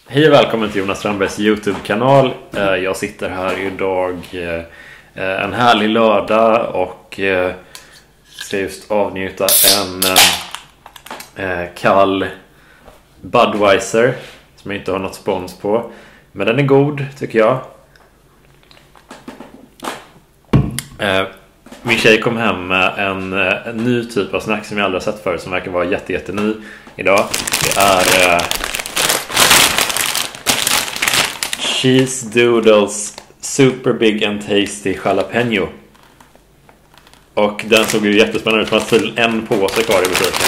Hej och välkommen till Jonas Strandbergs YouTube-kanal. Jag sitter här idag en härlig lördag och ska just avnjuta en kall Budweiser som jag inte har något spons på. Men den är god tycker jag. Min tjej kom hem med en ny typ av snack som jag aldrig har sett förut, som verkar vara jätteny idag. Det är Cheese Doodles Super Big and Tasty Jalapeno. Och den såg ju jättespännande ut. Man har tydligen en påse kvar i butiken.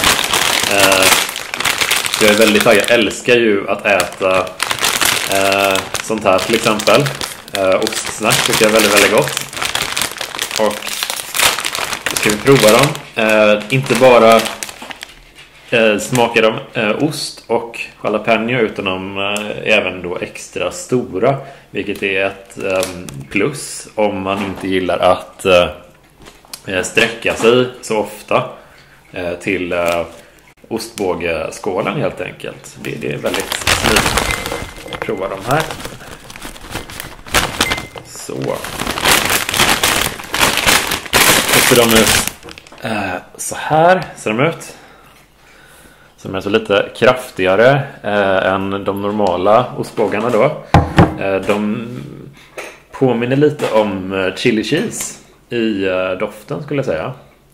Jag är väldigt taggad. Jag älskar ju att äta sånt här till exempel. Ostsnack tycker jag är väldigt gott. Och ska vi prova dem. Inte bara smakar de ost och jalapeno, utan de även då extra stora, vilket är ett plus om man inte gillar att sträcka sig så ofta till ostbågeskålen helt enkelt. Det är väldigt smidigt. Prova de här. Så. Och ser de ut så här ser de ut. Som är så lite kraftigare än de normala ostbågarna då. De påminner lite om chili cheese i doften skulle jag säga.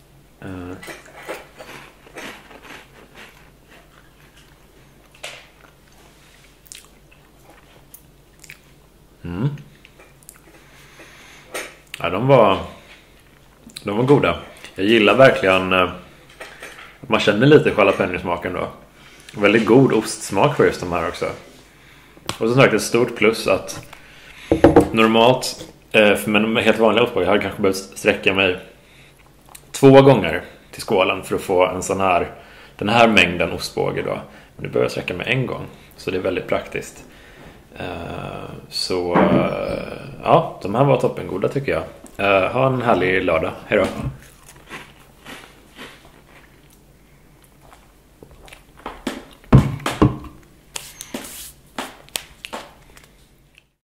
Ja, de var goda. Jag gillar verkligen man känner lite jalapeno-smaken då. Väldigt god ostsmak för just de här också. Och som sagt ett stort plus att normalt med helt vanliga ostbågar hade jag kanske behövt sträcka mig 2 gånger till skålen för att få en sån här, den här mängden ostbåge då. Men nu behöver jag sträcka mig 1 gång. Så det är väldigt praktiskt. Ja, de här var toppengoda tycker jag. Ha en härlig lördag. Hej då.